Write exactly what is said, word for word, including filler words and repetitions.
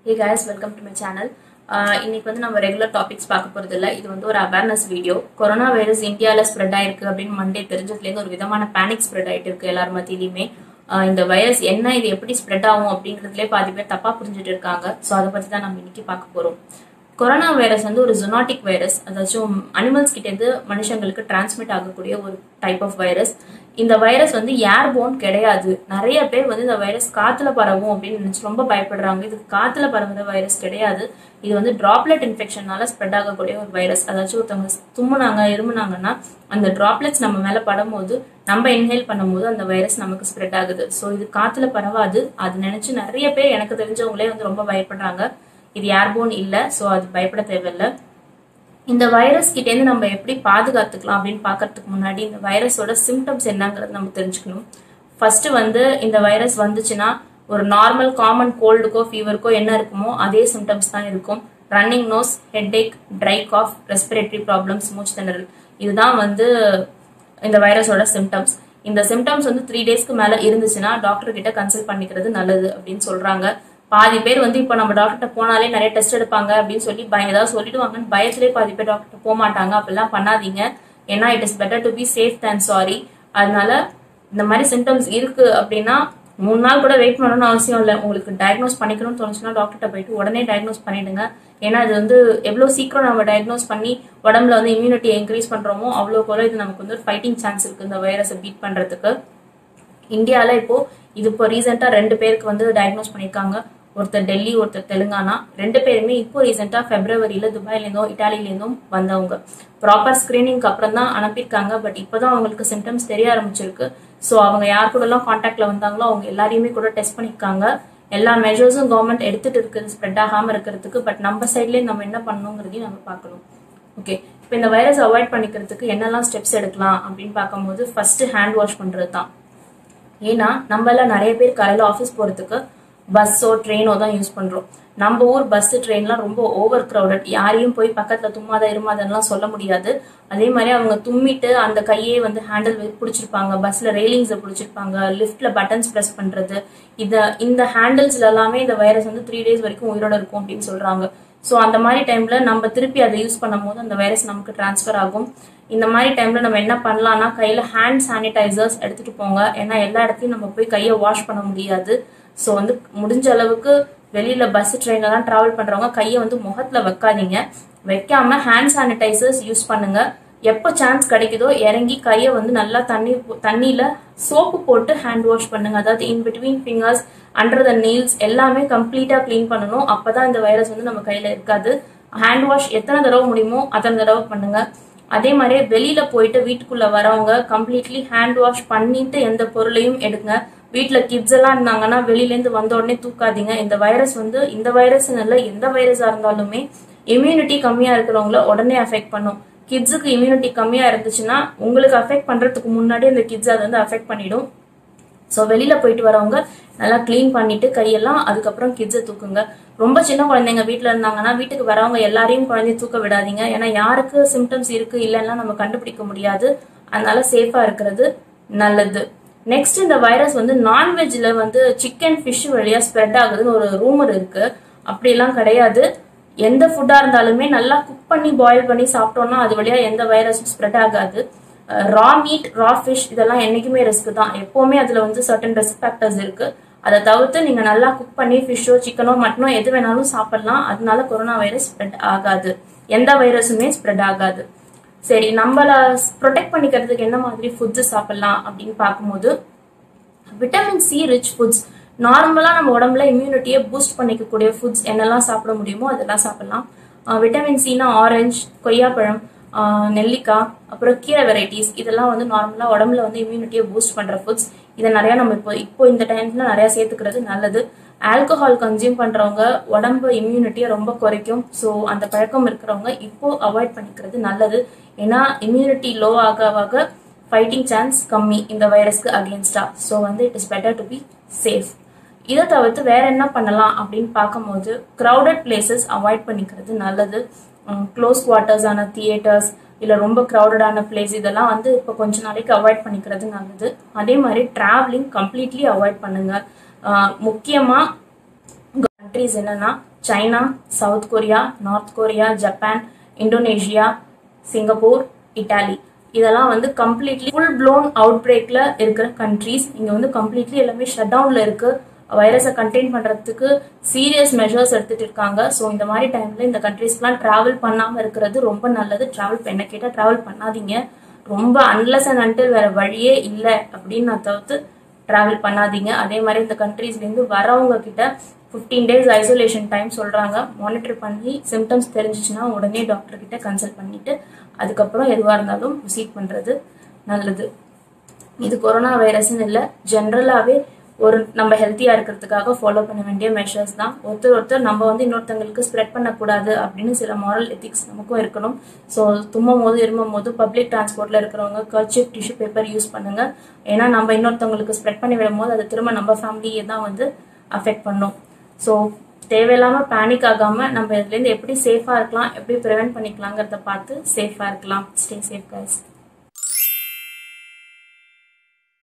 Hey guys, welcome to my channel. இன்னைக்கு வந்து நம்ம ரெகுலர் டாபிக்ஸ் பார்க்க போறது இல்ல. இது வந்து ஒரு அவேர்னஸ் வீடியோ. கொரோனா வைரஸ் இந்தியால ஸ்ப்ரெட் ஆயிருக்கு அப்படின்னு மண்டே தெரிஞ்சதுல இருந்து ஒரு விதமான பேனிக் ஸ்ப்ரெட் ஆயிட்டு இருக்கு எல்லார் மத்தியிலுமே. இந்த வைரஸ் என்ன, இது எப்படி ஸ்ப்ரெட் ஆகும் அப்படிங்கிறதுலே பாதி பேர் தப்பா புரிஞ்சுட்டு இருக்காங்க. ஸோ அதை பத்தி தான் நம்ம இன்னைக்கு பார்க்க போறோம். கொரோனா வைரஸ் வந்து ஒரு ஜூனாட்டிக் வைரஸ், அதாச்சும் அனிமல்ஸ் கிட்ட இருந்து மனுஷங்களுக்கு டிரான்ஸ்மிட் ஆகக்கூடிய ஒரு டைப் ஆஃப் வைரஸ். இந்த வைரஸ் வந்து ஏர்போன் கிடையாது. நிறைய பேர் வந்து இந்த வைரஸ் காத்துல பரவும் அப்படின்னு நினைச்சு ரொம்ப பயப்படுறாங்க. இது காத்துல பரவுற வைரஸ் கிடையாது. இது வந்து டிராப்லெட் இன்ஃபெக்ஷனால ஸ்ப்ரெட் ஆகக்கூடிய ஒரு வைரஸ். அதாச்சும் ஒருத்தவங்க தும்முனாங்க இருமுனாங்கன்னா அந்த டிராப்லெட்ஸ் நம்ம மேல படும்போது நம்ம இன்ஹேல் பண்ணும்போது அந்த வைரஸ் நமக்கு ஸ்ப்ரெட் ஆகுது. ஸோ இது காத்துல பரவாது. அது நினைச்சு நிறைய பேர் எனக்கு தெரிஞ்சவங்களே வந்து ரொம்ப பயப்படுறாங்க. இது ஏர்போன் இல்ல, ஸோ அது பயப்பட தேவையில்லை. இந்த வைரஸ் கிட்ட இருந்து நம்ம எப்படி பாதுகாத்துக்கலாம் அப்படின்னு பாக்கிறதுக்கு முன்னாடி இந்த வைரஸோட சிம்டம்ஸ் என்னங்கிறது நம்ம தெரிஞ்சுக்கணும். ஃபர்ஸ்ட் வந்து இந்த வைரஸ் வந்துச்சுன்னா ஒரு நார்மல் காமன் கோல்டுக்கோ ஃபீவருக்கோ என்ன இருக்குமோ அதே சிம்டம்ஸ் தான் இருக்கும். Running nose, headache, dry cough, respiratory problems, மூச்சு திணறல், இதுதான் வந்து இந்த வைரஸோட சிம்டம்ஸ். இந்த சிம்டம்ஸ் வந்து த்ரீ டேஸ்க்கு மேல இருந்துச்சுன்னா டாக்டர் கிட்ட கன்சல்ட் பண்ணிக்கிறது நல்லது அப்படின்னு சொல்றாங்க. பாதி பேர் வந்து இப்ப நம்ம டாக்டர்கிட்ட போனாலே நிறைய டெஸ்ட் எடுப்பாங்க அப்படின்னு சொல்லி பய ஏதாவது சொல்லிடுவாங்கன்னு பயத்திலே பாதி பேர் டாக்டர் போக மாட்டாங்க. அப்படிலாம் பண்ணாதீங்க. ஏன்னா it is better to be safe than sorry. அதனால இந்த மாதிரி சிம்டம்ஸ் இருக்கு அப்படின்னா மூணு நாள் கூட வெயிட் பண்ணணும்னு அவசியம் இல்லை. உங்களுக்கு டயக்னோஸ் பண்ணிக்கணும்னு தோணுச்சுன்னா டாக்டர்கிட்ட போயிட்டு உடனே டயக்னோஸ் பண்ணிடுங்க. ஏன்னா இது வந்து எவ்வளவு சீக்கிரம் நம்ம டயக்னோஸ் பண்ணி உடம்புல வந்து இம்யூனிட்டி இன்க்ரீஸ் பண்றோமோ அவ்வளோ போல இது நமக்கு வந்து ஒரு ஃபைட்டிங் சான்ஸ் இருக்கு இந்த வைரஸை பீட் பண்றதுக்கு. இந்தியால இப்போ இது இப்போ ரீசெண்டா ரெண்டு பேருக்கு வந்து டயக்னோஸ் பண்ணிருக்காங்க. ஒருத்தர் டெல்லி, ஒருத்தர் தெலுங்கானா. ரெண்டு பேருமே இப்போ ரீசெண்டா பிப்ரவரியில துபாயில இருந்தும் இட்டாலியில இருந்தும் வந்தவங்க. ப்ராப்பர் ஸ்கிரீனிங்க்கு அப்புறம் தான் அனுப்பியிருக்காங்க. பட் இப்பதான் அவங்களுக்கு சிம்டம்ஸ் தெரிய ஆரம்பிச்சிருக்கு. ஸோ அவங்க யார் கூட எல்லாம் கான்டாக்ட்ல வந்தாங்களோ அவங்க எல்லாரையுமே கூட டெஸ்ட் பண்ணிருக்காங்க. எல்லா மெஷர்ஸும் கவர்மெண்ட் எடுத்துட்டு இருக்குது ஸ்ப்ரெட் ஆகாம இருக்கிறதுக்கு. பட் நம்ம சைட்லயே நம்ம என்ன பண்ணணுங்கிறதையும் நம்ம பார்க்கணும். ஓகே, இப்போ இந்த வைரஸ் அவாய்ட் பண்ணிக்கிறதுக்கு என்னெல்லாம் ஸ்டெப்ஸ் எடுக்கலாம் அப்படின்னு பார்க்கும்போது ஃபர்ஸ்ட் ஹேண்ட் வாஷ் பண்றது தான். ஏன்னா நம்ம எல்லாம் நிறைய பேர் காலையில ஆஃபீஸ் போறதுக்கு பஸ்ஸோ ட்ரெயினோ தான் யூஸ் பண்றோம். நம்ம ஊர் பஸ் ட்ரெயின்லாம் ரொம்ப ஓவர் கிரௌடட். யாரையும் போய் பக்கத்துல தும்மாத இருமாதெல்லாம் சொல்ல முடியாது. அதே மாதிரி அவங்க தும்மிட்டு அந்த கையே வந்து ஹேண்டில் பிடிச்சிருப்பாங்க, பஸ்ல ரெயிலிங்ஸை பிடிச்சிருப்பாங்க, லிஃப்ட்ல பட்டன்ஸ் பிரஸ் பண்றது, இத இந்த ஹேண்டில்ஸ்ல எல்லாமே இந்த வைரஸ் வந்து த்ரீ டேஸ் வரைக்கும் உயிரோட இருக்கும் அப்படின்னு சொல்றாங்க. ஸோ அந்த மாதிரி டைம்ல நம்ம திருப்பி அதை யூஸ் பண்ணும் போது அந்த வைரஸ் நமக்கு டிரான்ஸ்ஃபர் ஆகும். இந்த மாதிரி டைம்ல நம்ம என்ன பண்ணலாம்னா கையில ஹேண்ட் சானிடைசர்ஸ் எடுத்துட்டு போங்க. ஏன்னா எல்லா இடத்தையும் நம்ம போய் கையை வாஷ் பண்ண முடியாது. ஸோ வந்து முடிஞ்ச அளவுக்கு வெளியில பஸ் ட்ரெயின்ல தான் டிராவல் பண்றவங்க கையை வந்து முகத்துல வைக்காதீங்க. வைக்காம ஹேண்ட் சானிடைசர்ஸ் யூஸ் பண்ணுங்க. எப்போ சான்ஸ் கிடைக்குதோ இறங்கி கையை வந்து நல்லா தண்ணி தண்ணியில சோப்பு போட்டு ஹேண்ட் வாஷ் பண்ணுங்க. அதாவது in between fingers, under the nails எல்லாமே கம்ப்ளீட்டா கிளீன் பண்ணணும். அப்பதான் இந்த வைரஸ் வந்து நம்ம கையில இருக்காது. ஹேண்ட் வாஷ் எத்தனை தடவை முடியுமோ அத்தனை தடவை பண்ணுங்க. அதே மாதிரி வெளியில போயிட்டு வீட்டுக்குள்ள வரவங்க கம்ப்ளீட்லி ஹேண்ட் வாஷ் பண்ணிட்டு எந்த பொருளையும் எடுங்க. வீட்டுல கிட்ஸ் எல்லாம் இருந்தாங்கன்னா வெளியில இருந்து வந்த உடனே தூக்காதீங்க. இந்த வைரஸ் வந்து இந்த வைரஸ் இல்ல, எந்த வைரஸா இருந்தாலுமே இம்யூனிட்டி கம்மியா இருக்கிறவங்கள உடனே அஃபெக்ட் பண்ணும். கிட்ஸுக்கு இம்யூனிட்டி கம்மியா இருந்துச்சுன்னா உங்களுக்கு அஃபெக்ட் பண்றதுக்கு முன்னாடி இந்த கிட்ஸ் அதை வந்து அஃபெக்ட் பண்ணிடும். ஸோ வெளியில போயிட்டு வரவங்க நல்லா கிளீன் பண்ணிட்டு கையெல்லாம், அதுக்கப்புறம் கிட்ஸை தூக்குங்க. ரொம்ப சின்ன குழந்தைங்க வீட்டுல இருந்தாங்கன்னா வீட்டுக்கு வரவங்க எல்லாரையும் குழந்தைய தூக்க விடாதீங்க. ஏன்னா யாருக்கு சிம்டம்ஸ் இருக்கு இல்லைன்னா நம்ம கண்டுபிடிக்க முடியாது. அதனால சேஃபா இருக்கிறது நல்லது. நெக்ஸ்ட், இந்த வைரஸ் வந்து நான்வெஜ்ல வந்து சிக்கன், ஃபிஷ் வழியா ஸ்ப்ரெட் ஆகுதுன்னு ஒரு ரூமர் இருக்கு. அப்படிலாம் கிடையாது. எந்த ஃபுட்டா இருந்தாலுமே நல்லா குக் பண்ணி பாயில் பண்ணி சாப்பிட்டோம்னா அது வழியா எந்த வைரஸும் ஸ்ப்ரெட் ஆகாது. ரா மீட், ரா ஃபிஷ் இதெல்லாம் என்னைக்குமே ரிஸ்க் தான். எப்பவுமே அதுல வந்து சர்டன் ரிஸ்க் ஃபேக்டர்ஸ் இருக்கு. அதை தவிர்த்து நீங்க நல்லா குக் பண்ணி ஃபிஷ்ஷோ சிக்கனோ மட்டனோ எது வேணாலும் சாப்பிடலாம். அதனால கொரோனா வைரஸ் ஸ்ப்ரெட் ஆகாது. எந்த வைரஸுமே ஸ்ப்ரெட் ஆகாது. சரி, நம்மள ப்ரொடெக்ட் பண்ணிக்கிறதுக்கு என்ன மாதிரி ஃபுட்ஸ் சாப்பிடலாம் அப்படின்னு பார்க்கும்போது விட்டமின் சி ரிச் ஃபுட்ஸ், நார்மலா நம்ம உடம்புல இம்யூனிட்டியை பூஸ்ட் பண்ணிக்கக்கூடிய ஃபுட்ஸ் என்னெல்லாம் சாப்பிட முடியுமோ அதெல்லாம் சாப்பிடலாம். விட்டமின் சினா ஆரஞ்சு, கொய்யாப்பழம், நெல்லிக்காய், அப்புறம் கீரை வெரைட்டிஸ், இதெல்லாம் வந்து நார்மலா உடம்புல வந்து இம்யூனிட்டியை பூஸ்ட் பண்ற ஃபுட்ஸ். இதை நிறைய நம்ம இப்போ இப்போ இந்த டைம்ல நிறைய சேர்த்துக்கிறது நல்லது. ஆல்கஹால் கன்சியூம் பண்றவங்க உடம்பு இம்யூனிட்டியை ரொம்ப குறைக்கும். ஸோ அந்த பழக்கம் இருக்கிறவங்க இப்போ அவாய்ட் பண்ணிக்கிறது நல்லது. ஏன்னா இம்யூனிட்டி லோ ஆக ஆக ஃபைட்டிங் சான்ஸ் கம்மி இந்த வைரஸ்க்கு அகேன்ஸ்டா. ஸோ வந்து it is better to be safe. இதை தவிர்த்து வேற என்ன பண்ணலாம் அப்படின்னு பார்க்கும்போது கிரௌடட் பிளேசஸ் அவாய்ட் பண்ணிக்கிறது நல்லது. க்ளோஸ் குவார்ட்டர்ஸ் ஆன தியேட்டர்ஸ் இல்ல ரொம்ப கிரௌடடான பிளேஸ் இதெல்லாம் வந்து இப்போ கொஞ்ச நாளைக்கு அவாய்ட் பண்ணிக்கிறது நல்லது. அதே மாதிரி டிராவலிங் கம்ப்ளீட்லி அவாய்ட் பண்ணுங்க. முக்கியமா கண்ட்ரீஸ் என்னன்னா China, south Korea, north Korea, Japan, Indonesia, Singapore, Italy. இதெல்லாம் வந்து கம்ப்ளீட்லி ஃபுல் ப்ளோன் அவுட் பிரேக்ல இருக்கிற கண்ட்ரீஸ். இங்க வந்து கம்ப்ளீட்லி எல்லாமே ஷட் டவுன்ல இருக்கு. வைரஸை கண்டெயின் பண்றதுக்கு சீரியஸ் மெஷர்ஸ் எடுத்துட்டு இருக்காங்க. ஸோ இந்த மாதிரி டைம்ல இந்த கண்ட்ரீஸ்க்குலாம் டிராவல் பண்ணாம இருக்கிறது ரொம்ப நல்லது. டிராவல் பண்ண கேட்டா டிராவல் பண்ணாதீங்க. ரொம்ப அன்லெஸ் அண்ட் அன்டில் வேற வழியே இல்லை அப்படின்னு நான் தவிர்த்து டிராவல் பண்ணாதீங்க. அதே மாதிரி இந்த கண்ட்ரீஸ்லேருந்து வரவங்க கிட்ட ஃபிஃப்டீன் டேஸ் ஐசோலேஷன் டைம் சொல்றாங்க. மானிட்டர் பண்ணி சிம்டம்ஸ் தெரிஞ்சிச்சுன்னா உடனே டாக்டர் கிட்ட கன்சல்ட் பண்ணிட்டு அதுக்கப்புறம் எதுவாக இருந்தாலும் ப்ரொசீட் பண்றது நல்லது. இது கொரோனா வைரஸ்ன்னு இல்லை, ஜென்ரலாகவே ஒரு நம்ம ஹெல்த்தியா இருக்கிறதுக்காக ஃபாலோ பண்ண வேண்டிய மெஷர்ஸ் தான். ஒருத்தர் ஒருத்தர் நம்ம வந்து இன்னொருத்தவங்களுக்கு ஸ்ப்ரெட் பண்ணக்கூடாது அப்படின்னு சில மாரல் எத்திக்ஸ் நமக்கும் இருக்கணும். ஸோ தும்மும் போது இருமும் போது பப்ளிக் டிரான்ஸ்போர்ட்ல இருக்கிறவங்க கர்ச்சீஃப், டிஷ்யூ பேப்பர் யூஸ் பண்ணுங்க. ஏன்னா நம்ம இன்னொருத்தவங்களுக்கு ஸ்ப்ரெட் பண்ணி விடும் போது அது திரும்ப நம்ம ஃபேமிலியை தான் வந்து அஃபெக்ட் பண்ணும். ஸோ தேவையில்லாம பேனிக் ஆகாம நம்ம இதுலேருந்து எப்படி சேஃபா இருக்கலாம், எப்படி ப்ரிவென்ட் பண்ணிக்கலாங்கிறத பார்த்து சேஃபா இருக்கலாம். Stay safe guys.